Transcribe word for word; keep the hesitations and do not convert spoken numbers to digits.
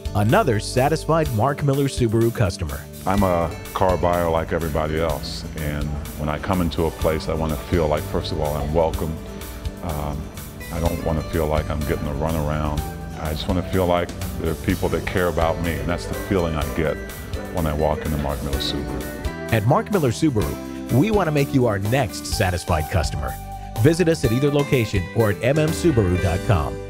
Another satisfied Mark Miller Subaru customer. I'm a car buyer like everybody else, and when I come into a place, I want to feel like, first of all, I'm welcome. Um, I don't want to feel like I'm getting a runaround. I just want to feel like there are people that care about me, and that's the feeling I get when I walk into Mark Miller Subaru. At Mark Miller Subaru, we want to make you our next satisfied customer. Visit us at either location or at m m subaru dot com.